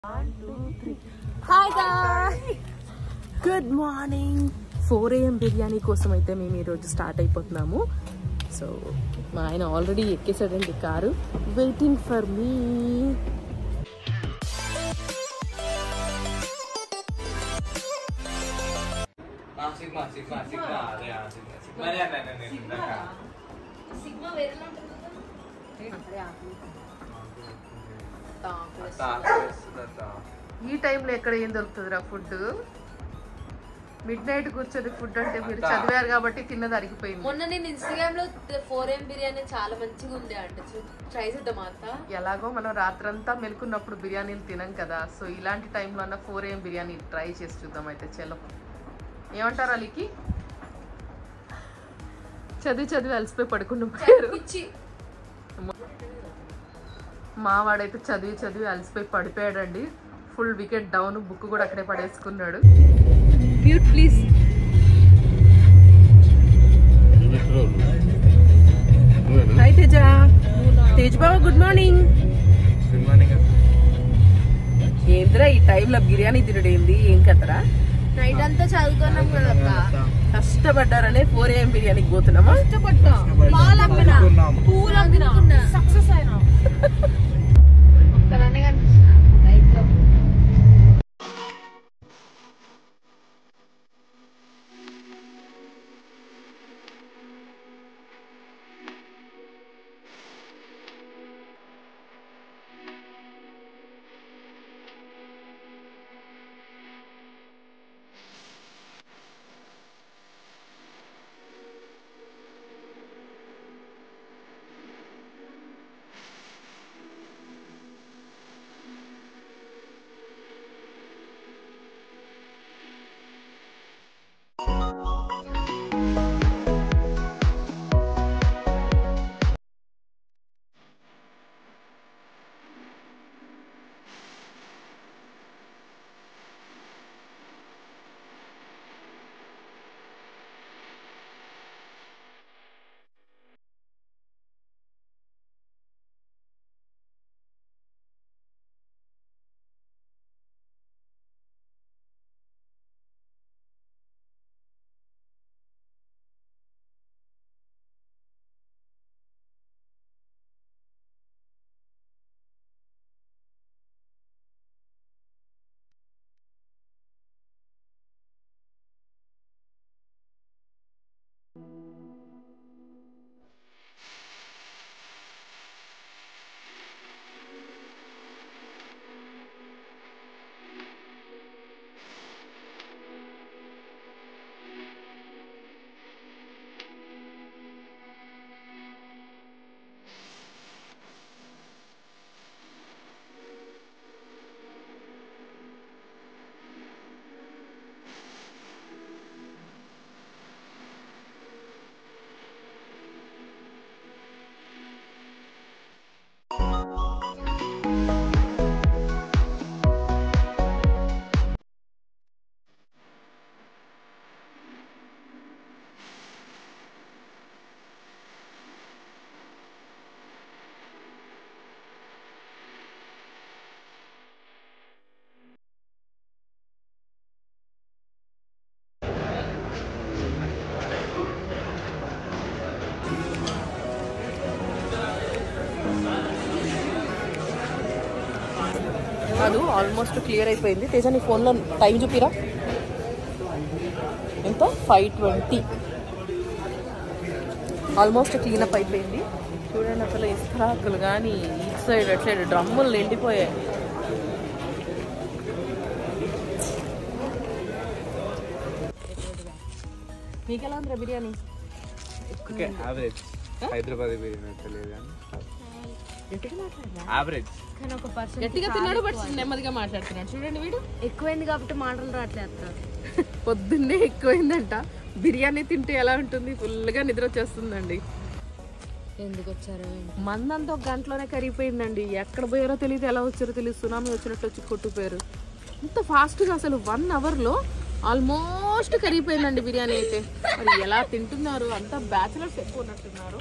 1, 2, 3. Hi guys! Good morning. 4 AM biryani కోసం అయితే మేము ఈరోజు స్టార్ట్ అయిపోతున్నాము. సో మా ఆయన ఆల్రెడీ ఎక్కేసాడండి కారు, వెయిటింగ్ ఫర్ మీ. ఈ టైంలో ఎక్కడ ఏం దొరుకుతుందిరా ఫుడ్? మిడ్ నైట్ కూర్చొని ఫుడ్ అంటే మీరు చదివారు కాబట్టి తిన్నది అరిగిపోయింది. మొన్న నేను ఇన్స్టాగ్రామ్ లో 4 AM బిర్యానీ చాలా మంచిగా ఉంది అంటే ట్రై చేద్దాం అంత. ఎలాగో మనం రాత్రంతా మెలుకున్నప్పుడు బిర్యానీలు తినం కదా, సో ఇలాంటి టైంలో అన్న 4 AM బిర్యానీ ట్రై చేసి చూద్దాం. అయితే చలో, ఏమంటారు అలీకి? చదివి అలసిపోయి పడుకుంటున్నారు. మా వాడైతే చదివి అలసిపోయి పడిపోయాడండి. ఫుల్ వికెట్ డౌన్, బుక్ కూడా అక్కడే పడేసుకున్నాడు. Mute please. Hi Teja. Tej Baba good morning. ఏంద్రా ఈ టైంలో బిర్యానీ తినడేంది? ఏం కదరా? నైట్ అంతా చదువుకున్నాం కదా, కష్టపడ్డారనే 4 AM బిర్యానీకి పోతున్నామా? సక్సెస్ అయినా కాదు, ఆల్మోస్ట్ క్లియర్ అయిపోయింది. తేజ నీ ఫోన్లో టైం చూపిరా, ఎంత? 5:20. ఆల్మోస్ట్ క్లీనప్ అయిపోయింది. చూడండి అసలు ఇస్త్రాకులు కానీ ఇటు సైడ్ అటు సైడ్ డ్రమ్ములు నిండిపోయాయి. మీకు ఎలా ఉందిరా బిర్యానీ? హైదరాబాద్ బిర్యానీ తెలియదు, గట్టిగా తిన్నాడు బట్ నెమ్మదిగా మాట్లాడుతున్నాడు. చూడండి వీడు ఎక్కువైంది కాబట్టి మాటలు రావట్లేదు. పొద్దున్నే ఎక్కువైందంట. బిర్యానీ తింటే ఎలా ఉంటుంది? ఫుల్గా నిద్ర వచ్చేస్తుందండి. ఎందుకు వచ్చారో మందంతా 1 గంటలోనే కరిగిపోయిందండి. ఎక్కడ పోయారో తెలియదు, ఎలా వచ్చారో తెలియదు. సునామీ వచ్చినట్టు వచ్చి కొట్టుపోయారు. ఇంత ఫాస్ట్గా అసలు 1 అవర్లో ఆల్మోస్ట్ కరిగిపోయిందండి బిర్యానీ అయితే. మరి ఎలా తింటున్నారు? అంతా బ్యాచిలర్స్ ఎక్కువ ఉన్నట్టున్నారు.